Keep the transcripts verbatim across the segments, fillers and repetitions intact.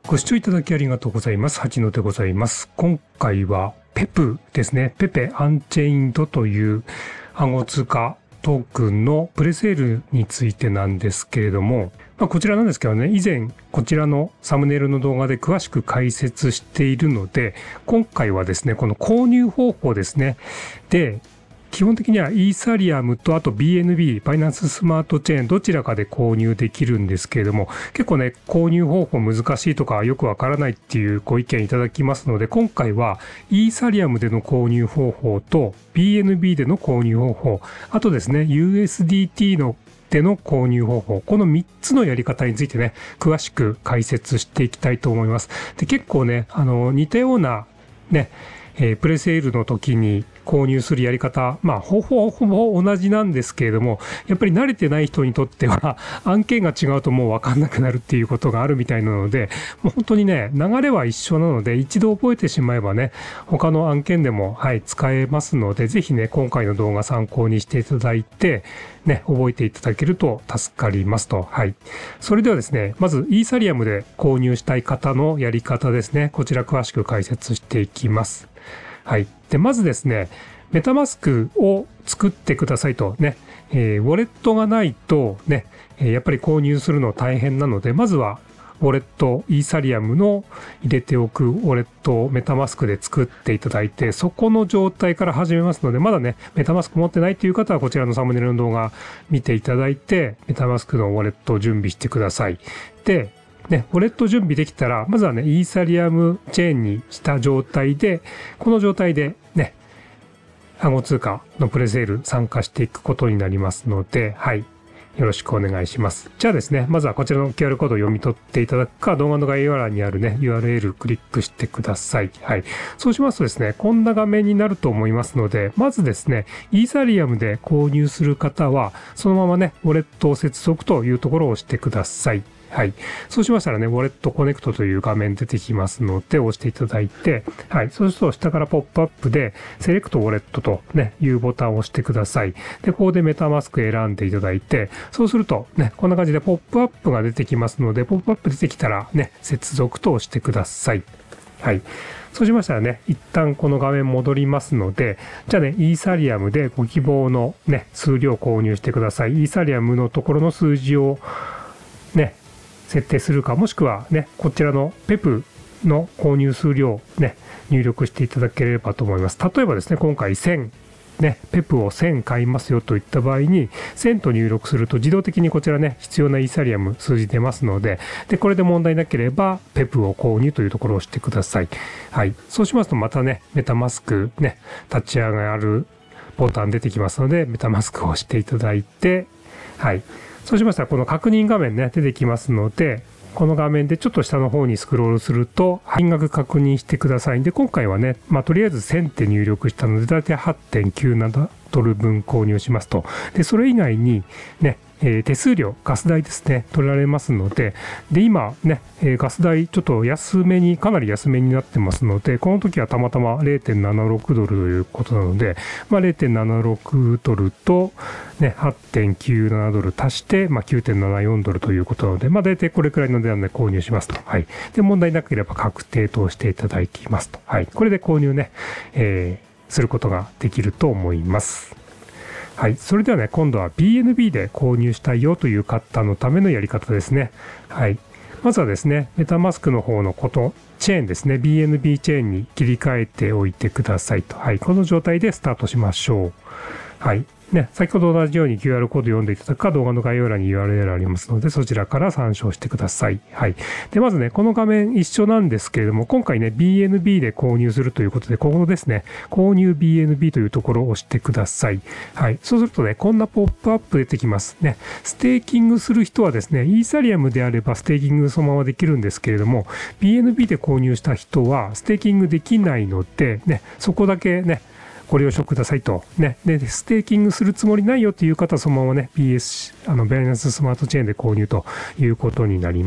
ご視聴いただきありがとうございます。八野でございます。今回はペプですね。ペペアンチェインドという暗号通貨トークンのプレセールについてなんですけれども、まあ、こちらなんですけどね、以前こちらのサムネイルの動画で詳しく解説しているので、今回はですね、この購入方法ですね。で、基本的にはイーサリアムとあと ビーエヌビー、バイナンススマートチェーンどちらかで購入できるんですけれども、結構ね、購入方法難しいとかよくわからないっていうご意見いただきますので、今回はイーサリアムでの購入方法と ビーエヌビー での購入方法、あとですね、ユーエスディーティー のでの購入方法、このみっつのやり方についてね、詳しく解説していきたいと思います。で、結構ね、あの、似たようなね、えー、プレセールの時に購入するやり方、まあ、ほぼほぼ同じなんですけれども、やっぱり慣れてない人にとっては、案件が違うともう分かんなくなるっていうことがあるみたいなので、もう本当にね、流れは一緒なので、一度覚えてしまえばね、他の案件でも、はい、使えますので、ぜひね、今回の動画参考にしていただいて、ね、覚えていただけると助かりますと。はい。それではですね、まず、イーサリアムで購入したい方のやり方ですね。こちら詳しく解説していきます。はい。で、まずですね、メタマスクを作ってくださいとね、えー、ウォレットがないとね、やっぱり購入するの大変なので、まずはウォレット、イーサリアムの入れておくウォレットをメタマスクで作っていただいて、そこの状態から始めますので、まだね、メタマスク持ってないという方はこちらのサムネイルの動画見ていただいて、メタマスクのウォレットを準備してください。で、ね、ウォレット準備できたら、まずはね、イーサリアムチェーンにした状態で、この状態でね、暗号通貨のプレセール参加していくことになりますので、はい。よろしくお願いします。じゃあですね、まずはこちらの キューアール コードを読み取っていただくか、動画の概要欄にあるね、ユーアールエル クリックしてください。はい。そうしますとですね、こんな画面になると思いますので、まずですね、イーサリアムで購入する方は、そのままね、ウォレットを接続というところを押してください。はい。そうしましたらね、ウォレットコネクトという画面出てきますので、押していただいて、はい。そうすると、下からポップアップで、セレクトウォレットとね、いうボタンを押してください。で、ここでメタマスク選んでいただいて、そうするとね、こんな感じでポップアップが出てきますので、ポップアップ出てきたらね、接続と押してください。はい。そうしましたらね、一旦この画面戻りますので、じゃあね、イーサリアムでご希望のね、数量を購入してください。イーサリアムのところの数字をね、設定するか、もしくはね、こちらのペプの購入数量をね、入力していただければと思います。例えばですね、今回せん、ね、ペプをせん買いますよといった場合に、せんと入力すると自動的にこちらね、必要なイーサリアム数字出ますので、で、これで問題なければ、ペプを購入というところを押してください。はい。そうしますと、またね、メタマスクね、立ち上がるボタン出てきますので、メタマスクを押していただいて、はい。そうしましたら、この確認画面ね、出てきますので、この画面でちょっと下の方にスクロールすると、金額確認してください。で、今回はね、まあ、とりあえずせんって入力したので、だいたい はちてんきゅうななドル分購入しますと。で、それ以外に、ね、えー、手数料、ガス代ですね、取られますので、で、今ね、えー、ガス代ちょっと安めに、かなり安めになってますので、この時はたまたま れいてんななろくドルということなので、まあ、れいてんななろくドルと、ね、はちてんきゅうななドル足して、まあ、きゅうてんななよんドルということなので、まあ、大体これくらいの値段で購入しますと。はい。で、問題なければ確定としていただきますと。はい。これで購入ね、えー、することができると思います。はい。それではね、今度は ビーエヌビー で購入したいよという方のためのやり方ですね。はい。まずはですね、メタマスクの方のこと、チェーンですね、ビーエヌビー チェーンに切り替えておいてくださいと。はい。この状態でスタートしましょう。はい。ね、先ほど同じように キューアール コード読んでいただくか、動画の概要欄に ユーアールエル ありますので、そちらから参照してください。はい。で、まずね、この画面一緒なんですけれども、今回ね、ビーエヌビー で購入するということで、ここですね、購入 ビーエヌビー というところを押してください。はい。そうするとね、こんなポップアップ出てきますね。ステーキングする人はですね、イーサリアムであればステーキングそのままできるんですけれども、ビーエヌビー で購入した人はステーキングできないので、ね、そこだけね、ご了承くださいと。ね。で、ステーキングするつもりないよという方はそのままね、ビーエス、あの、バイナンススマートチェーンで購入ということになります。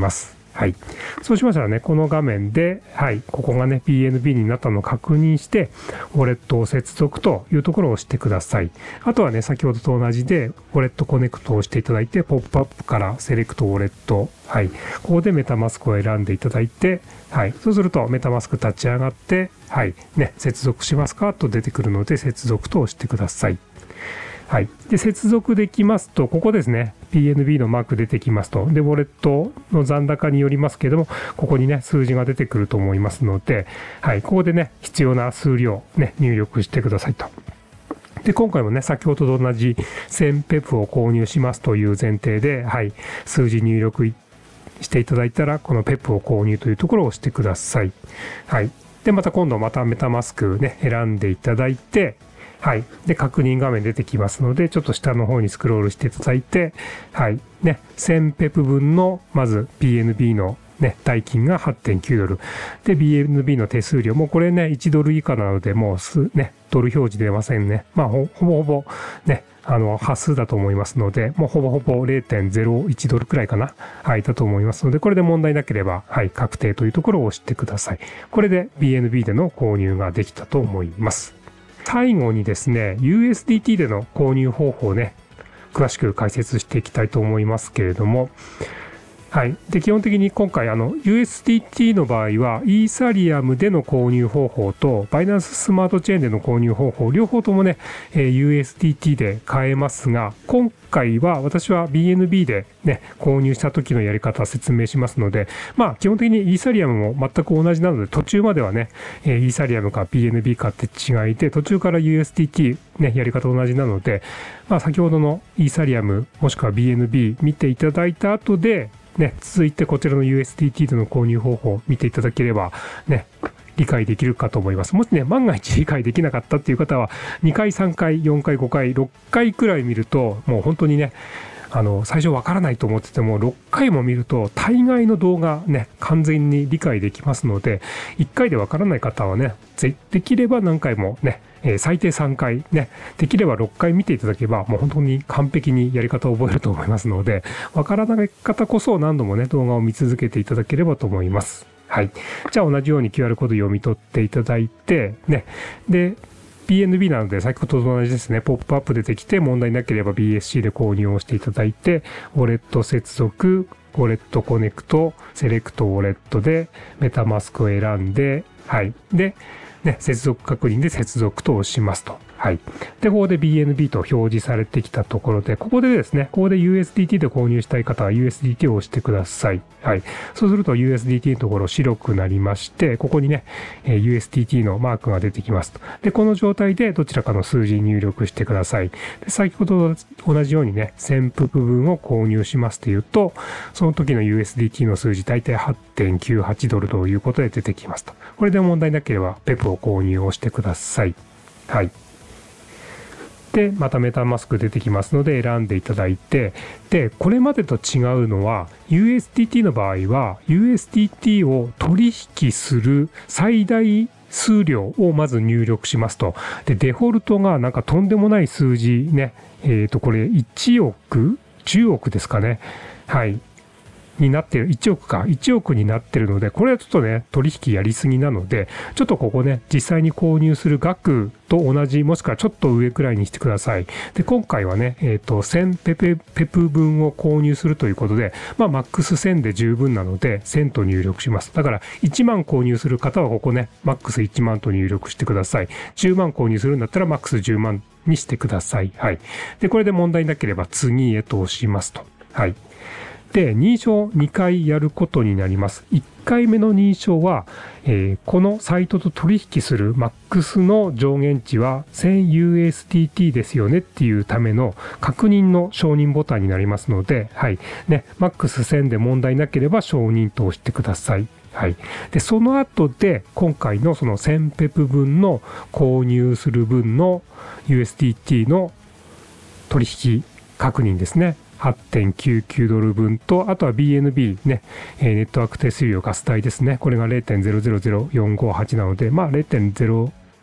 はい。そうしましたらね、この画面で、はい、ここがね、ピーエヌビー になったのを確認して、ウォレットを接続というところを押してください。あとはね、先ほどと同じで、ウォレットコネクトをしていただいて、ポップアップからセレクトウォレット、はい。ここでメタマスクを選んでいただいて、はい。そうすると、メタマスク立ち上がって、はい。ね、接続しますかと出てくるので、接続と押してください。はい。で、接続できますと、ここですね、ピーエヌビー のマーク出てきますと。で、ウォレットの残高によりますけれども、ここにね、数字が出てくると思いますので、はい。ここでね、必要な数量、ね、入力してくださいと。で、今回もね、先ほどと同じせんペプを購入しますという前提で、はい。数字入力していただいたら、このペプを購入というところを押してください。はい。で、また今度またメタマスクね、選んでいただいて、はい。で、確認画面出てきますので、ちょっと下の方にスクロールしていただいて、はい。ね、せんペプ分の、まず ピーエヌビー のね、代金が はちてんきゅうドル。で、ピーエヌビー の手数料も、これね、いちドル以下なので、もうす、ね、ドル表示出ませんね。まあ、ほぼほぼ、ね、あの、端数だと思いますので、もうほぼほぼ れいてんゼロいち ドルくらいかな。はい、だと思いますので、これで問題なければ、はい、確定というところを押してください。これで ピーエヌビー での購入ができたと思います。最後にですね、ユーエスディーティー での購入方法をね、詳しく解説していきたいと思いますけれども、はい。で、基本的に今回、あの、ユーエスディーティー の場合は、イーサリアムでの購入方法と、バイナンススマートチェーンでの購入方法、両方ともね、えー、ユーエスディーティー で買えますが、今回は私は ビーエヌビー でね、購入した時のやり方を説明しますので、まあ、基本的にイーサリアムも全く同じなので、途中まではね、えー、イーサリアムか ビーエヌビー かって違いで、途中から ユーエスディーティー ね、やり方同じなので、まあ、先ほどのイーサリアム、もしくは ビーエヌビー 見ていただいた後で、ね、続いてこちらの ユーエスディーティー での購入方法を見ていただければ、ね、理解できるかと思います。もしね、万が一理解できなかったっていう方は、にかい、さんかい、よんかい、ごかい、ろっかいくらい見ると、もう本当にね、あの、最初わからないと思ってても、ろっかいも見ると、大概の動画ね、完全に理解できますので、いっかいでわからない方はね、できれば何回もね、えー、最低さんかいね、できればろっかい見ていただけば、もう本当に完璧にやり方を覚えると思いますので、わからない方こそ何度もね、動画を見続けていただければと思います。はい。じゃあ同じように キューアール コード読み取っていただいて、ね、で、ピーエヌビー なので先ほどと同じですね、ポップアップ出てきて問題なければ ビーエスシー で購入をしていただいて、ウォレット接続、ウォレットコネクト、セレクトウォレットでメタマスクを選んで、はい。で、ね、接続確認で接続と押しますと。はい。で、ここで ビーエヌビー と表示されてきたところで、ここでですね、ここで ユーエスディーティー で購入したい方は ユーエスディーティー を押してください。はい。そうすると ユーエスディーティー のところ白くなりまして、ここにね、ユーエスディーティー のマークが出てきますと。で、この状態でどちらかの数字入力してください。で、先ほど同じようにね、せんペプ分を購入しますというと、その時の ユーエスディーティー の数字大体 はちてんきゅうはち ドルということで出てきますと。これで問題なければペプを購入をしてください。はい。で、またメタマスク出てきますので選んでいただいて、で、これまでと違うのは ユーエスディーティー の場合は ユーエスディーティー を取引する最大数量をまず入力しますと。で、デフォルトがなんかとんでもない数字ね。えっと、これいちおく ?じゅうおくですかね。はい。になってる、いちおくか、いちおくになってるので、これはちょっとね、取引やりすぎなので、ちょっとここね、実際に購入する額と同じ、もしくはちょっと上くらいにしてください。で、今回はね、えっと、せんペペ、ペプ分を購入するということで、まあ、マックスせんで十分なので、せんと入力します。だから、いちまん購入する方はここね、マックスいちまんと入力してください。じゅうまん購入するんだったら、マックスじゅうまんにしてください。はい。で、これで問題なければ次へと押しますと。はい。で、認証にかいやることになります。いっかいめの認証は、えー、このサイトと取引するマックスの上限値は せんユーエスディーティー ですよねっていうための確認の承認ボタンになりますので、はい。ね、マックスせんで問題なければ承認と押してください。はい。で、その後で、今回のそのせんペプ分の購入する分の ユーエスディーティー の取引確認ですね。はちてんきゅうきゅう ドル分と、あとは ビーエヌビー ね、えー、ネットワーク手数料ガス代ですね。これが れいてんゼロゼロゼロよんごはち なので、まあ れいてんゼロ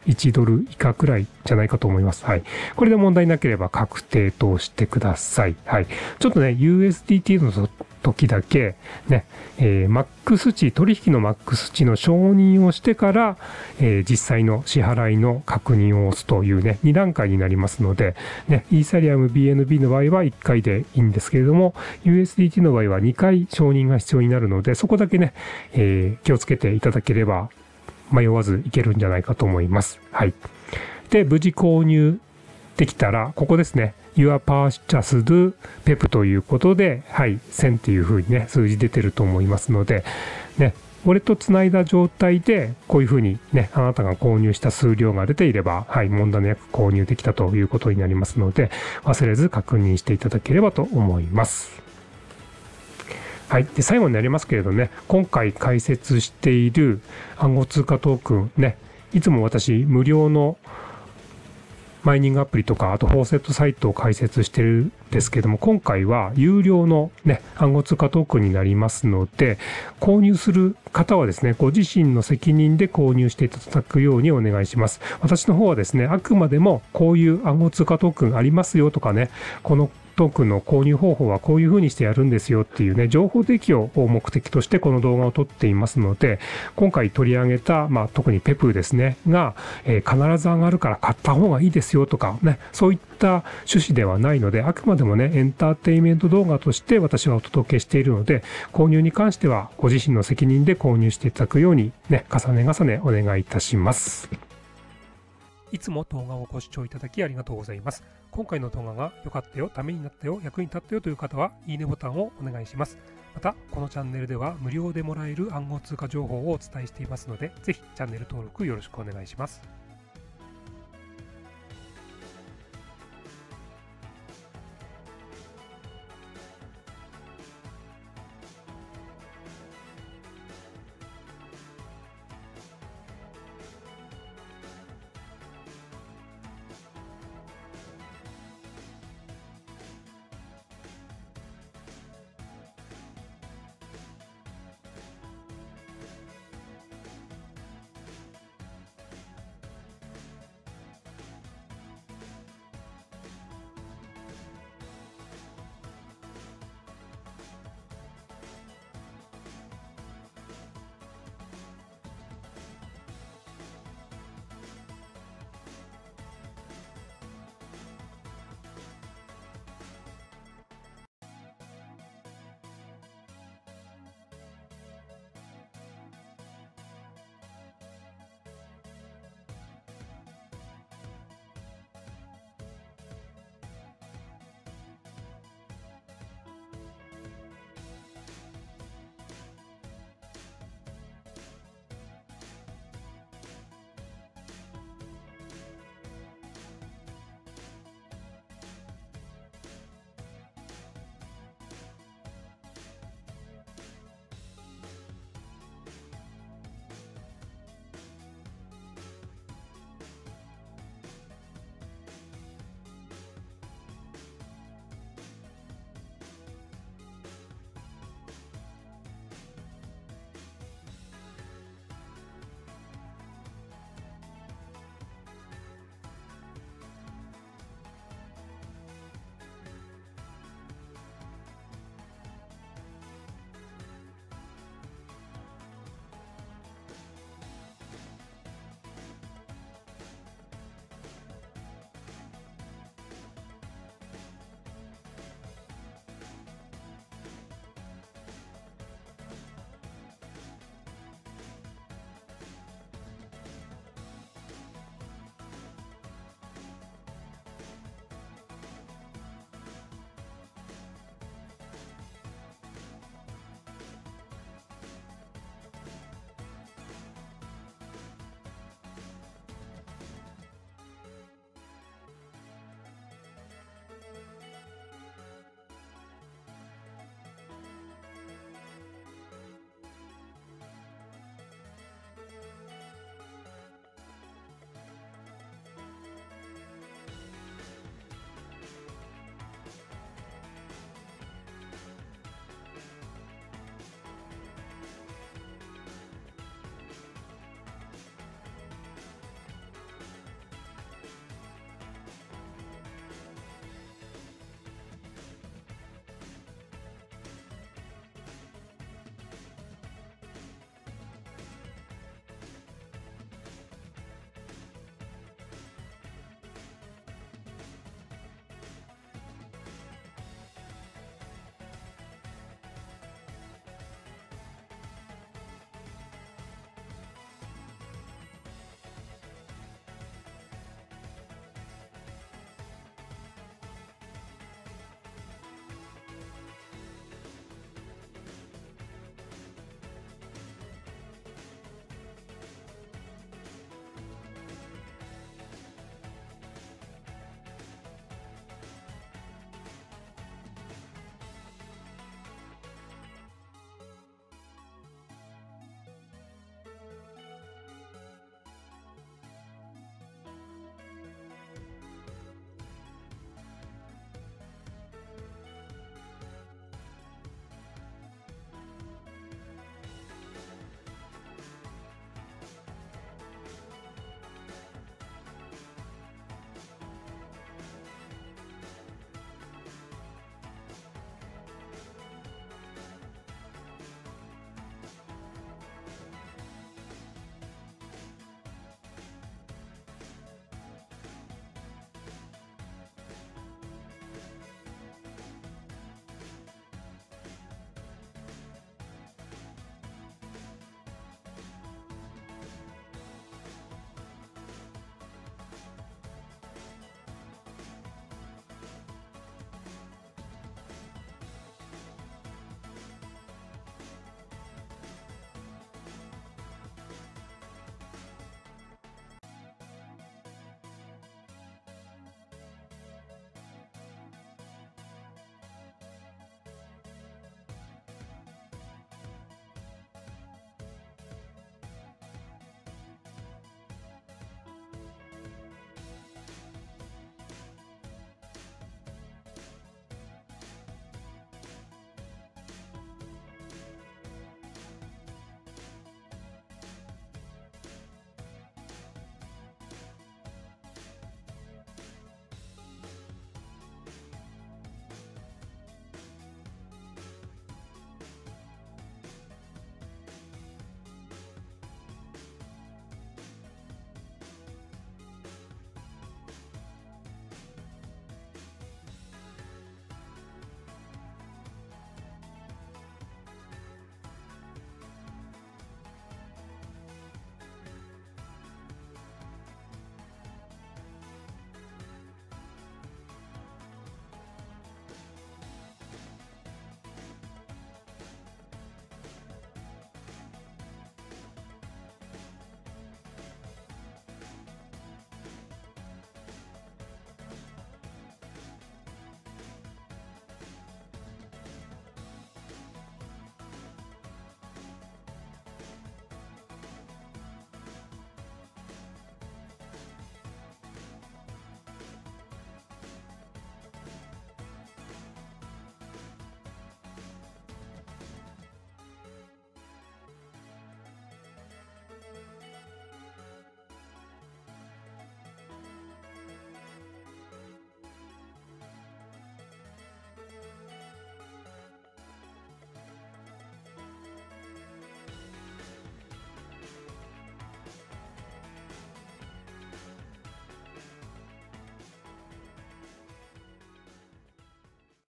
いちドル以下くらいじゃないかと思います。はい。これで問題なければ確定としてください。はい。ちょっとね、ユーエスディーティー の時だけ、ね、えー、マックス値、取引のマックス値の承認をしてから、えー、実際の支払いの確認を押すというね、に段階になりますので、ね、イーサリアム ビーエヌビー の場合はいっかいでいいんですけれども、ユーエスディーティー の場合はにかい承認が必要になるので、そこだけね、えー、気をつけていただければ迷わずいけるんじゃないかと思います。はい。で、無事購入できたら、ここですね。Your Purchased ペプ ということで、はい、せんっていう風にね、数字出てると思いますので、ね、ウォレットつないだ状態で、こういう風にね、あなたが購入した数量が出ていれば、はい、問題なく購入できたということになりますので、忘れず確認していただければと思います。はい。で、最後になりますけれどね、今回解説している暗号通貨トークンね、いつも私、無料のマイニングアプリとか、あとフォーセットサイトを開設してるんですけども、今回は有料のね、暗号通貨トークンになりますので、購入する方はですね、ご自身の責任で購入していただくようにお願いします。私の方はですね、あくまでもこういう暗号通貨トークンありますよとかね、このトークンの購入方法はこういう風にしてやるんですよっていうね、情報提供を目的としてこの動画を撮っていますので、今回取り上げた、まあ特にペプですね、が、えー、必ず上がるから買った方がいいですよとかね、そういった趣旨ではないので、あくまでもね、エンターテインメント動画として私はお届けしているので、購入に関してはご自身の責任で購入していただくようにね、重ね重ねお願いいたします。いつも動画をご視聴いただきありがとうございます。今回の動画が良かったよ、ためになったよ、役に立ったよという方は、いいねボタンをお願いします。また、このチャンネルでは無料でもらえる暗号通貨情報をお伝えしていますので、ぜひチャンネル登録よろしくお願いします。